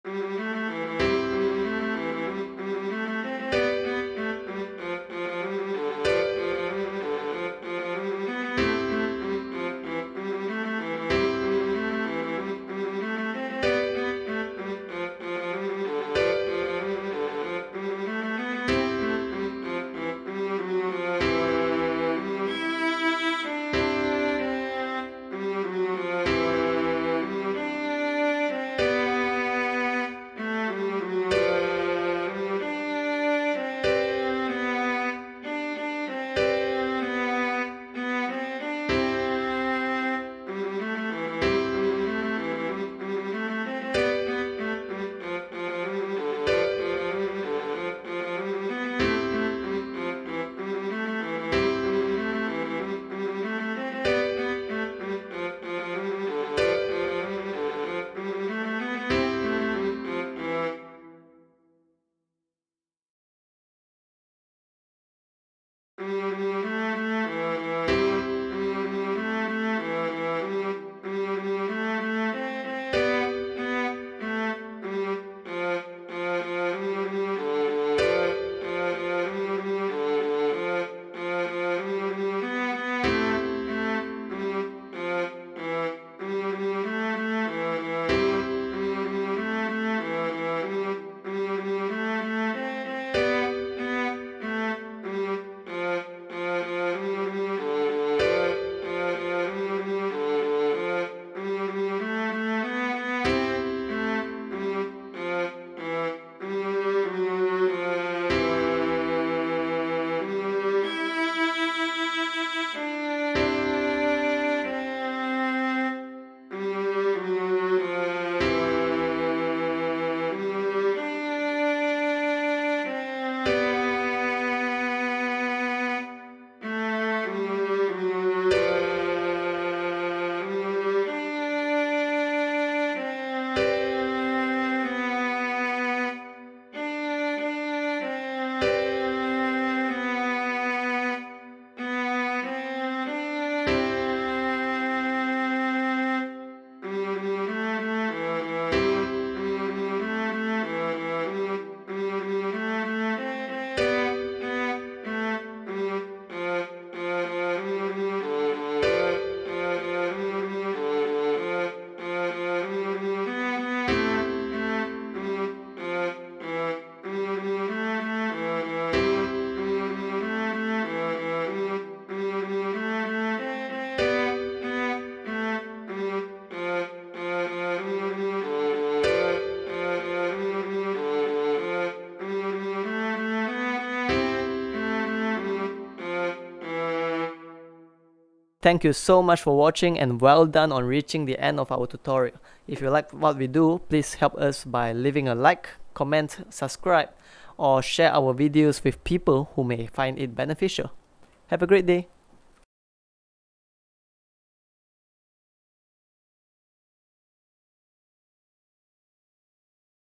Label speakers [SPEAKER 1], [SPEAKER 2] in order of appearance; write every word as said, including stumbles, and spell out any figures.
[SPEAKER 1] Thank you so much for watching and well done on reaching the end of our tutorial. If you like what we do, please help us by leaving a like, comment, subscribe, or share our videos with people who may find it beneficial. Have a great day.